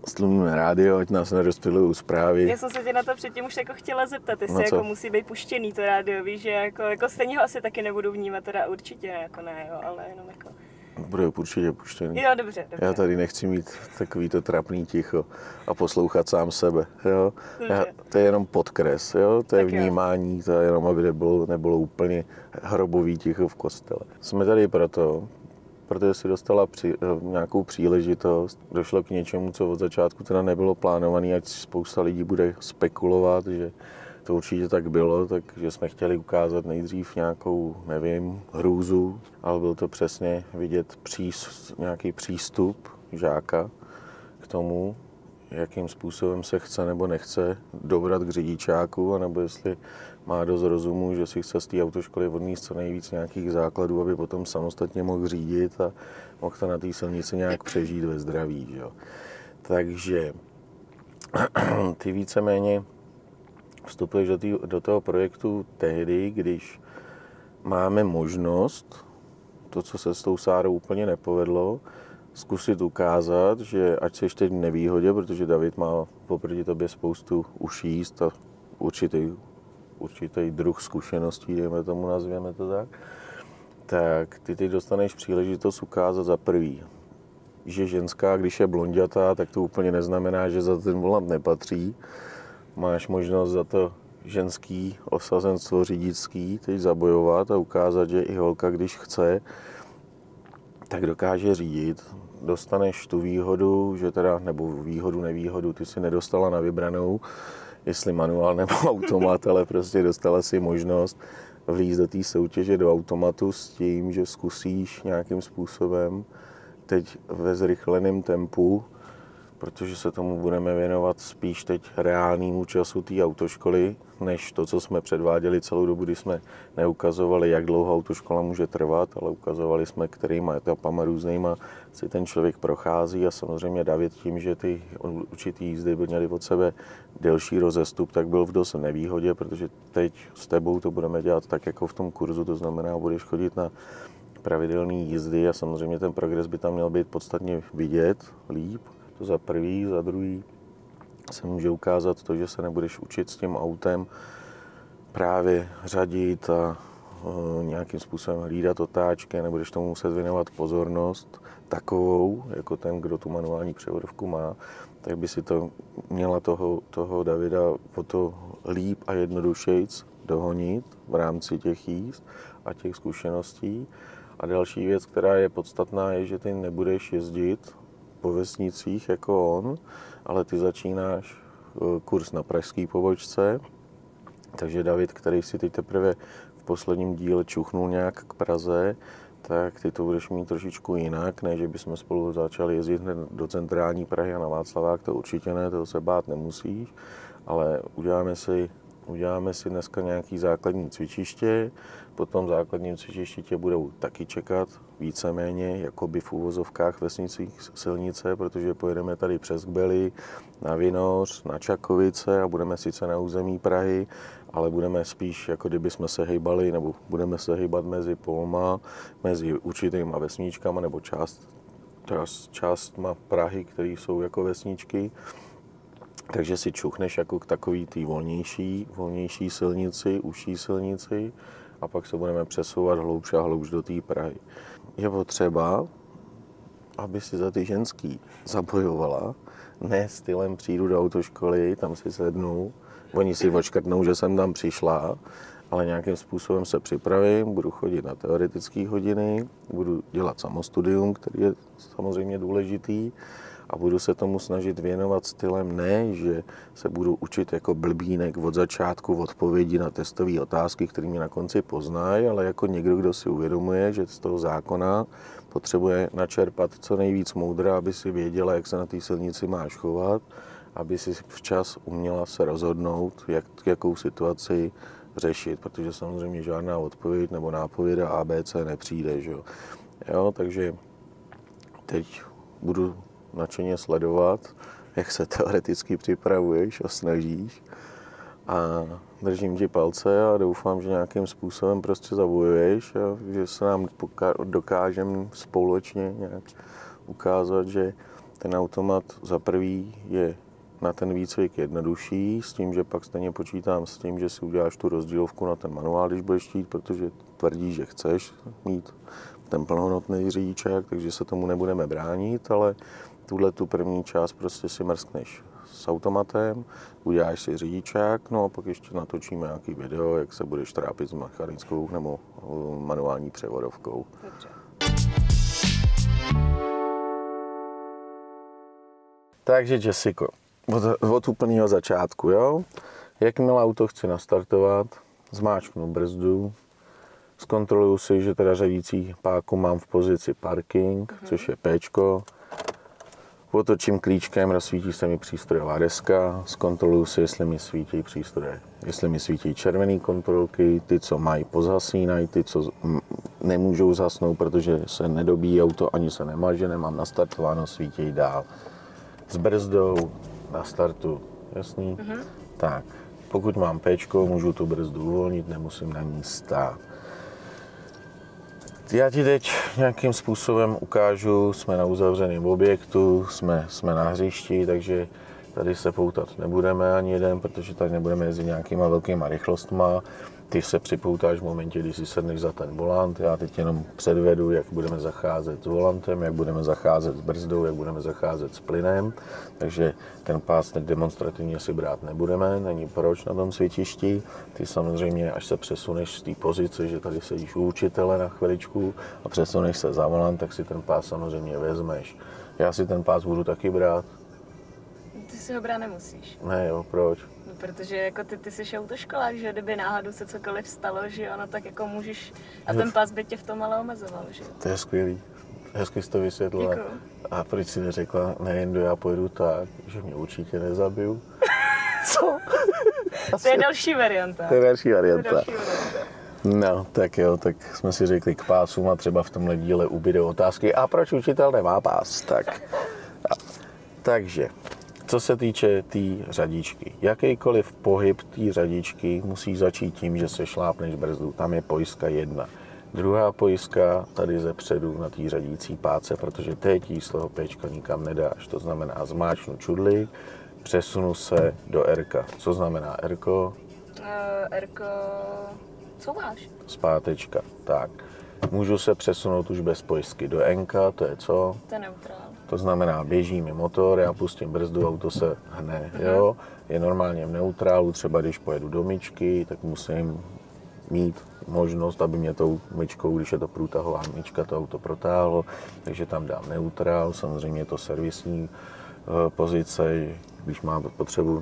stlumíme rádio, ať nás nerozptylují zprávy. Já jsem se tě na to předtím už jako chtěla zeptat, jestli No jako musí být puštěný to rádio, víš, že jako stejně ho asi taky nebudu vnímat, teda určitě jako ne, jo, ale jenom jako... Bude určitě puštěný. Jo, dobře. Já tady nechci mít takovýto trapný ticho a poslouchat sám sebe, jo. To je jenom podkres, jo, to je tak vnímání, to je jenom, aby nebylo úplně hrobový ticho v kostele. Jsme tady protože si dostala nějakou příležitost, došlo k něčemu, co od začátku teda nebylo plánované, ať spousta lidí bude spekulovat, že to určitě tak bylo, takže jsme chtěli ukázat nejdřív nějakou, nevím, hrůzu, ale byl to přesně vidět nějaký přístup žáka k tomu, jakým způsobem se chce nebo nechce dobrat k řidičáku, anebo jestli má dost rozumu, že si chce z té autoškoly odníst co nejvíc nějakých základů, aby potom samostatně mohl řídit a mohl to na té silnici nějak přežít ve zdraví. Že? Takže ty víceméně vstupuješ do toho projektu tehdy, když máme možnost, to, co se s tou Sárou úplně nepovedlo, zkusit ukázat, že ať jsi teď v nevýhodě, protože David má poproti tobě spoustu uší a určitý druh zkušeností, dejme tomu, nazvěme to tak ty teď dostaneš příležitost ukázat za prvý, že ženská, když je blonďatá, tak to úplně neznamená, že za ten volant nepatří. Máš možnost za to ženský osazenstvo řidičský teď zabojovat a ukázat, že i holka, když chce, tak dokáže řídit. Dostaneš tu výhodu, že teda, nebo výhodu, nevýhodu, ty si nedostala na vybranou, jestli manuál nebo automat, ale prostě dostala si možnost vlízt do té soutěže do automatu s tím, že zkusíš nějakým způsobem teď ve zrychleném tempu, protože se tomu budeme věnovat spíš teď reálnému času té autoškoly, než to, co jsme předváděli celou dobu, kdy jsme neukazovali, jak dlouho autoškola může trvat, ale ukazovali jsme, kterýma etapama různýma si ten člověk prochází a samozřejmě David tím, že ty určitý jízdy by měly od sebe delší rozestup, tak byl v dost nevýhodě, protože teď s tebou to budeme dělat tak, jako v tom kurzu, to znamená, budeš chodit na pravidelné jízdy a samozřejmě ten progres by tam měl být podstatně vidět líp. To za prvý, za druhý se může ukázat to, že se nebudeš učit s tím autem právě řadit a nějakým způsobem hlídat otáčky, nebudeš tomu muset věnovat pozornost takovou, jako ten, kdo tu manuální převodovku má, tak by si to měla toho Davida o to líp a jednodušejc dohonit v rámci těch jízd a těch zkušeností. A další věc, která je podstatná, je, že ty nebudeš jezdit po vesnicích jako on, ale ty začínáš kurz na pražské pobočce, takže David, který si teď teprve v posledním díle čuchnul nějak k Praze, tak ty to budeš mít trošičku jinak, než že bychom spolu začali jezdit hned do centrální Prahy a na Václavák, to určitě ne, toho se bát nemusíš, ale uděláme si dneska nějaký základní cvičiště, po tom základním cvičišti tě budou taky čekat víceméně, jakoby v úvozovkách vesnicích silnice, protože pojedeme tady přes Kbely, na Vinoř, na Čakovice a budeme sice na území Prahy, ale budeme spíš, jako kdyby jsme se hejbali, nebo budeme se hejbat mezi polma, mezi určitýma vesničkama, nebo částma Prahy, které jsou jako vesničky. Takže si čuchneš jako k takový tý volnější silnici, užší silnici a pak se budeme přesouvat hloubš a hloubš do té Prahy. Je potřeba, aby si za ty ženský zabojovala, ne stylem přijdu do autoškoly, tam si sednu, oni si odškrtnou, že jsem tam přišla, ale nějakým způsobem se připravím, budu chodit na teoretické hodiny, budu dělat samostudium, který je samozřejmě důležitý, a budu se tomu snažit věnovat stylem ne, že se budu učit jako blbínek od začátku odpovědi na testové otázky, které mě na konci poznají, ale jako někdo, kdo si uvědomuje, že z toho zákona potřebuje načerpat co nejvíc moudra, aby si věděla, jak se na té silnici máš chovat, aby si včas uměla se rozhodnout, jakou situaci řešit, protože samozřejmě žádná odpověď nebo nápověda ABC nepřijde. Že? Jo, takže teď budu nadšeně sledovat, jak se teoreticky připravuješ a snažíš a držím ti palce a doufám, že nějakým způsobem prostě zabojuješ a že se nám dokážeme společně nějak ukázat, že Ten automat za prvý je na ten výcvik jednodušší, s tím, že pak stejně počítám s tím, že si uděláš tu rozdílovku na ten manuál, když budeš chtít, protože tvrdí, že chceš mít ten plnohodnotný řidičák, takže se tomu nebudeme bránit, ale tuhle tu první část prostě si mrskneš s automatem, uděláš si řidičák, no a pak ještě natočíme nějaký video, jak se budeš trápit s mechanickou nebo manuální převodovkou. Dobře. Takže Jessico, od úplného začátku, jo? Jakmile auto chci nastartovat, zmáčknu brzdu, zkontroluju si, že teda řadící páku mám v pozici parking, což je Pčko. Otočím klíčkem, rozsvítí se mi přístrojová deska, zkontroluju si, jestli mi svítí přístroje. Jestli mi svítí červené kontrolky, ty, co mají, pozhasínají, ty, co nemůžou zhasnout, protože se nedobíjí auto, ani se nemaže, nemám nastartováno, svítí dál. S brzdou na startu, jasný? Tak, pokud mám Pčko, můžu tu brzdu uvolnit, nemusím na ní stát. Já ti teď nějakým způsobem ukážu, jsme na uzavřeném objektu, jsme na hřišti, takže tady se poutat nebudeme ani jeden, protože tady nebudeme jezdit nějakýma velkýma rychlostma. Ty se připoutáš v momentě, kdy si sedneš za ten volant. Já teď jenom předvedu, jak budeme zacházet s volantem, jak budeme zacházet s brzdou, jak budeme zacházet s plynem. Takže ten pás teď demonstrativně si brát nebudeme, není proč na tom cvičišti. Ty samozřejmě, až se přesuneš z té pozice, že tady sedíš u učitele na chviličku a přesuneš se za volant, tak si ten pás samozřejmě vezmeš. Já si ten pás budu taky brát. Ty si ho brát nemusíš. Ne, jo, proč? No, protože jako ty jsi autoškolák, že kdyby náhodou se cokoliv stalo, že ono tak jako můžeš, a ten pás by tě v tom ale omezoval, že? To je skvělý. Hezky jsi to vysvětlila. Děkuju. A proč si neřekla, nejen já pojedu tak, že mě určitě Co? To je další varianta. To je další To je varianta. další varianta. No, tak jo, tak jsme si řekli k pásům a třeba v tomhle díle ubyde otázky. A proč učitel nemá pás? Tak. Takže, co se týče té řadičky. Jakýkoliv pohyb té řadičky musí začít tím, že se šlápneš brzdu. Tam je pojistka 1. Druhá pojistka tady ze předu na té řadící páce, protože teď jí z toho Pčka nikam nedáš. To znamená, zmáčknu čudlík, přesunu se do R-ka. Co znamená R-ko? Erko, co máš? Zpátečka. Tak. Můžu se přesunout už bez pojistky do N-ka, to je co? To je neutrál. To znamená, běží mi motor, já pustím brzdu, auto se hne, jo? Je normálně v neutrálu, třeba když pojedu do myčky, tak musím mít možnost, aby mě tou myčkou, když je to průtahová myčka, to auto protáhlo, takže tam dám neutrál, samozřejmě je to servisní pozice, když má potřebu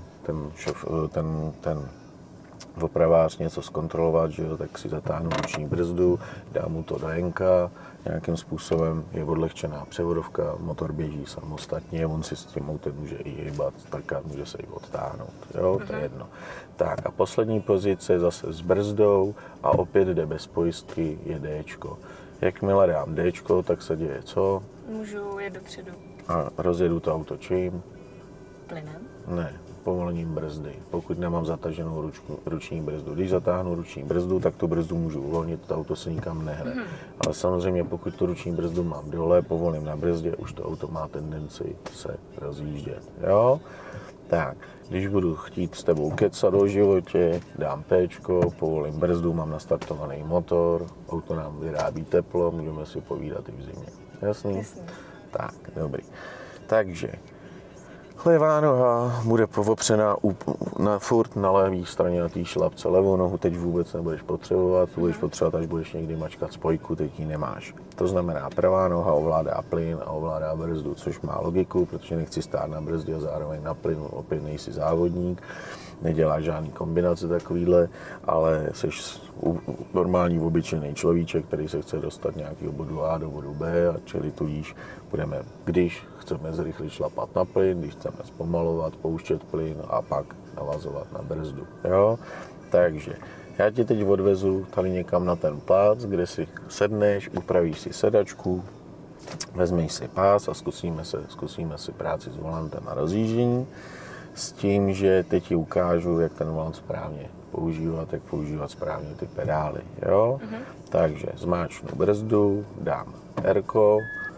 ten opravář něco zkontrolovat, že jo, tak si zatáhnu ruční brzdu, dám mu to do N-ka, nějakým způsobem je odlehčená převodovka, motor běží samostatně, on si s tím autem může i hýbat, strkat, může se i odtáhnout, jo, to je jedno. Tak a poslední pozice zase s brzdou a opět jde bez pojistky, je Dčko. Jakmile dám Dčko, tak se děje co? Můžu jet dopředu. A rozjedu to auto čím? Plynem? Ne, povolením brzdy, pokud nemám zataženou ruční brzdu. Když zatáhnu ruční brzdu, tak tu brzdu můžu uvolnit, to auto se nikam nehne. Ale samozřejmě, pokud tu ruční brzdu mám dole, povolím na brzdě, už to auto má tendenci se rozjíždět. Jo? Tak, když budu chtít s tebou kecat o životě, dám Pčko, povolím brzdu, mám nastartovaný motor, auto nám vyrábí teplo, můžeme si povídat i v zimě. Jasný? Jasný. Tak, dobrý. Takže levá noha bude povopřená furt na levé straně na té šlapce. Levou nohu teď vůbec nebudeš potřebovat, tu budeš potřebovat, až budeš někdy mačkat spojku, teď ji nemáš. To znamená, pravá noha ovládá plyn a ovládá brzdu, což má logiku, protože nechci stát na brzdě a zároveň na plynu, opět nejsi závodník, neděláš žádný kombinace takovýhle, ale jsi normální obyčejný človíček, který se chce dostat nějakého bodu A do bodu B, a čili tudíž budeme, když chceme zrychlit šlapat na plyn, když chceme zpomalovat, pouštět plyn a pak navazovat na brzdu. Jo? Takže já tě teď odvezu tady někam na ten plác, kde si sedneš, upravíš si sedačku, vezmeš si pás a zkusíme si práci s volantem na rozjíždění, s tím, že teď ti ukážu, jak ten volant správně používat, jak používat správně ty pedály. Jo? Takže zmáčknu brzdu, dám R-ko,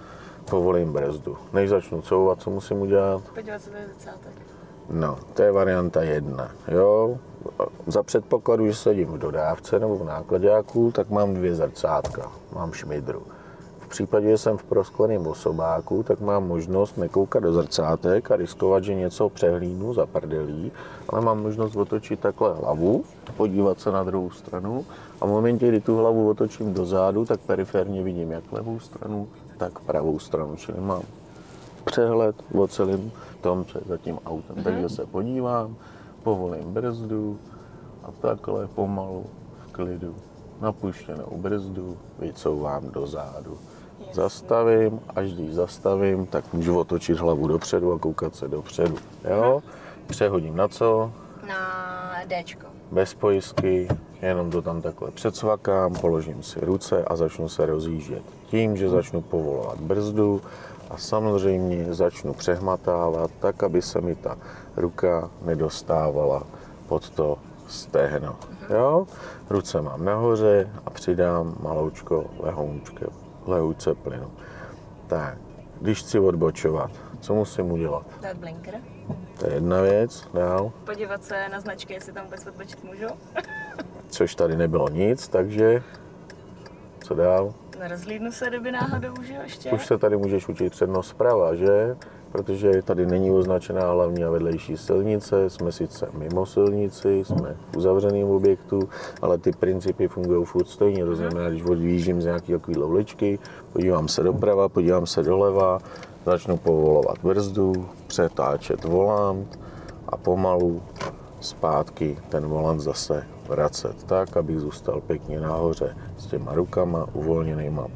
povolím brzdu. Než začnu couvat, co musím udělat? Podívat se do zrcátek. No, to je varianta 1, jo. Za předpokladu, že sedím v dodávce nebo v nákladáku, tak mám 2 zrcátka, mám šmidru. V případě, že jsem v proskleném osobáku, tak mám možnost nekoukat do zrcátek a riskovat, že něco přehlídnu, zaprdelí, ale mám možnost otočit takhle hlavu, podívat se na druhou stranu a v momentě, kdy tu hlavu otočím dozadu, tak periferně vidím jak levou stranu, tak pravou stranu, čili mám přehled o celém tom, co je za tím autem. Takže se podívám, povolím brzdu a takhle pomalu v klidu napuštěnou brzdu vycouvám dozadu. Zastavím, až když zastavím, tak můžu otočit hlavu dopředu a koukat se dopředu. Jo? Přehodím na co? Na Dčko. Bez pojistky, jenom to tam takhle předsvakám, položím si ruce a začnu se rozjíždět. Tím, že začnu povolovat brzdu a samozřejmě začnu přehmatávat tak, aby se mi ta ruka nedostávala pod to stehno. Jo? Ruce mám nahoře a přidám maloučko lehoučce plynu. Tak, když chci odbočovat, co musím udělat? Dát blinker. To je jedna věc, dál. Podívat se na značky, jestli tam vůbec odbočit můžu. Což tady nebylo nic, takže co dál? Rozhlídnu se, kdyby náhodou už ještě. Už se tady můžeš učit přednost zprava, že? Protože tady není označená hlavní a vedlejší silnice, jsme sice mimo silnici, jsme v uzavřeném objektu, ale ty principy fungují furt stejně, to znamená, když odjíždím z nějaké takové uličky, podívám se doprava, podívám se doleva, začnu povolovat brzdu, přetáčet volant a pomalu zpátky ten volant zase vracet tak, abych zůstal pěkně nahoře s těma rukama uvolněnýma,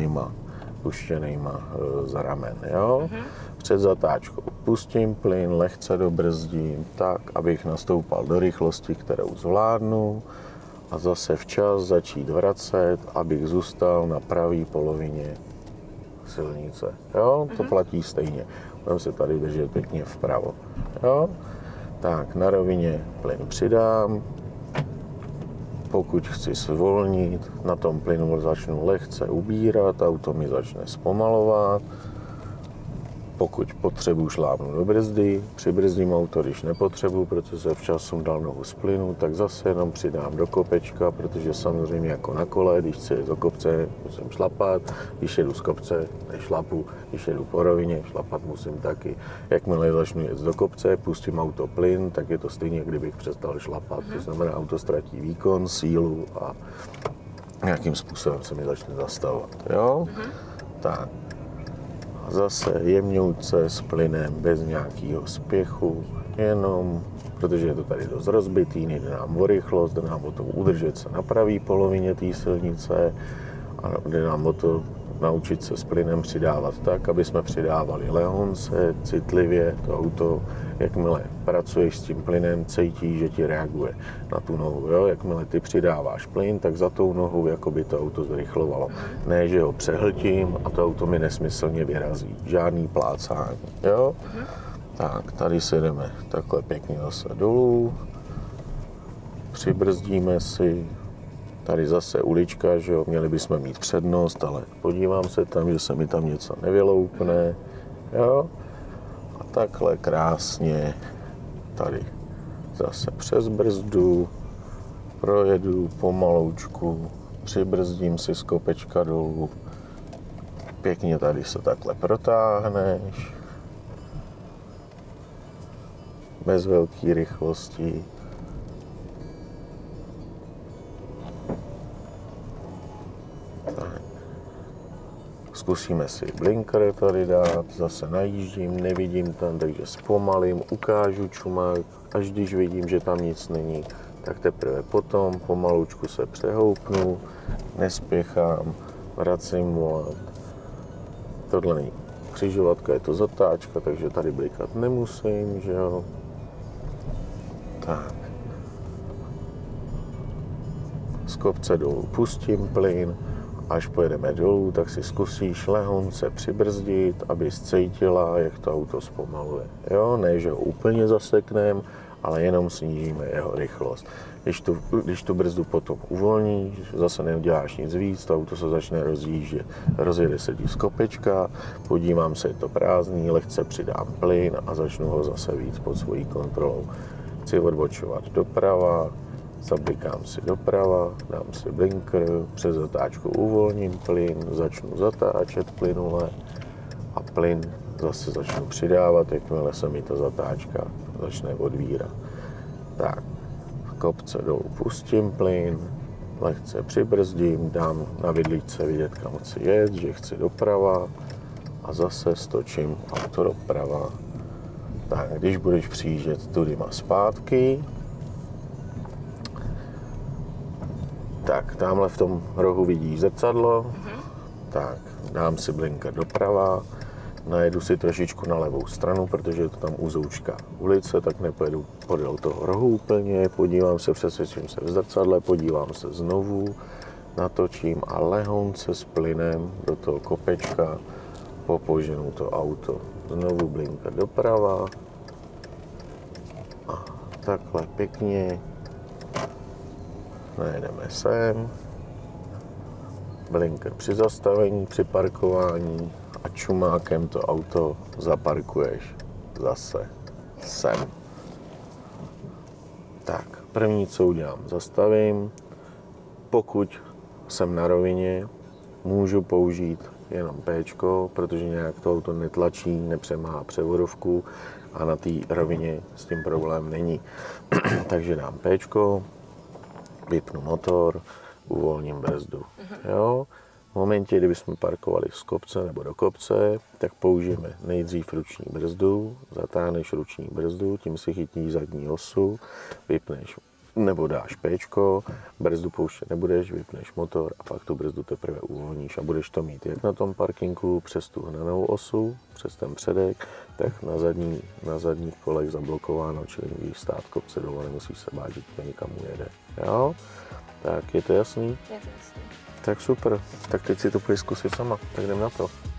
puštěnýma za ramen, jo? Před zatáčkou pustím plyn, lehce dobrzdím tak, abych nastoupal do rychlosti, kterou zvládnu a zase včas začít vracet, abych zůstal na pravé polovině silnice, jo? To platí stejně. Budeme se tady držet pěkně vpravo, jo? Tak, na rovině plyn přidám. Pokud chci zvolnit, na tom plynu začnu lehce ubírat, auto mi začne zpomalovat. Pokud potřebuji, šlápnu do brzdy, přibrzdím auto, když nepotřebuji, protože se včas jsem dal nohu z plynu, tak zase jenom přidám do kopečka, protože samozřejmě jako na kole, když chci jít do kopce, musím šlapat, když jedu z kopce, nešlapu, když jedu po rovině, šlapat musím taky. Jakmile začnu jet do kopce, pustím auto plyn, tak je to stejně, kdybych přestal šlapat. To znamená, auto ztratí výkon, sílu a nějakým způsobem se mi začne zastavovat. Jo? Tak. Zase jemňouce s plynem, bez nějakého spěchu, jenom, protože je to tady dost rozbitý, nejde nám o rychlost, jde nám o to udržet se na pravé polovině té silnice a jde nám o to naučit se s plynem přidávat tak, aby jsme přidávali lehonce, citlivě, to auto, jakmile pracuješ s tím plynem, cítí, že ti reaguje na tu nohu, jo? Jakmile ty přidáváš plyn, tak za tou nohou jakoby to auto zrychlovalo. Ne, že ho přehltím a to auto mi nesmyslně vyrazí. Žádný plácání, jo? Tak, tady se jdeme takhle pěkně zase dolů, přibrzdíme si, tady zase ulička, že jo, měli bychom mít přednost, ale podívám se tam, že se mi tam něco nevyloupne, jo. A takhle krásně tady zase přes brzdu, projedu pomaloučku, přibrzdím si z kopečka dolů, pěkně tady se takhle protáhneš, bez velké rychlosti. Zkusíme si blinker tady dát, zase najíždím, nevidím tam, takže zpomalím, ukážu čumák, až když vidím, že tam nic není, tak teprve potom pomalučku se přehoupnu, nespěchám, vracím volant. Tohle není křižovatka, je to zatáčka, takže tady blikat nemusím, že jo. Tak. Z kopce dolů pustím plyn. Až pojedeme dolů, tak si zkusíš lehonce přibrzdit, aby cítila, jak to auto zpomaluje. Jo, ne, že ho úplně zaseknem, ale jenom snížíme jeho rychlost. Když tu brzdu potom uvolníš, zase neuděláš nic víc, to auto se začne rozjíždět. Rozjede se ti z kopečka, podívám se, je to prázdný, lehce přidám plyn a začnu ho zase víc pod svojí kontrolou. Chci odbočovat doprava, zablikám si doprava, dám si blinker, přes zatáčku uvolním plyn, začnu zatáčet plynule a plyn zase začnu přidávat, jakmile se mi ta zatáčka začne odvírat. Tak, v kopce dolů pustím plyn, lehce přibrzdím, dám na vidličce vidět, kam chci jet, že chci doprava a zase stočím auto doprava. Tak, když budeš přijíždět tudyma zpátky, tak tamhle v tom rohu vidíš zrcadlo, tak dám si blinker doprava, najedu si trošičku na levou stranu, protože je to tam úzoučka ulice, tak nepojedu podél toho rohu úplně, podívám se, přesvědčím se v zrcadle, podívám se znovu, natočím a lehonce s plynem do toho kopečka popoženu to auto. Znovu blinker doprava a takhle pěkně najedeme sem, blinker při zastavení, při parkování a čumákem to auto zaparkuješ zase sem. Tak, první, co udělám, zastavím. Pokud jsem na rovině, můžu použít jenom Pčko, protože nějak to auto netlačí, nepřemáhá převodovku a na té rovině s tím problém není. Takže dám Pčko, vypnu motor, uvolním brzdu. Jo? V momentě, kdyby jsme parkovali z kopce nebo do kopce, tak použijeme nejdřív ruční brzdu, zatáhneš ruční brzdu, tím si chytíš zadní osu, vypneš nebo dáš Pčko, brzdu pouštět nebudeš, vypneš motor a pak tu brzdu teprve uvolníš a budeš to mít jak na tom parkinku přes tu hnanou osu, přes ten předek, tak na zadních kolech zablokováno, čili můžeš stát v kopce dole, nemusíš se bát, že to někam ujede. Jo? Tak je to jasný? Je to jasný. Tak super, tak teď si to půjdeš zkusit sama, tak jdem na to.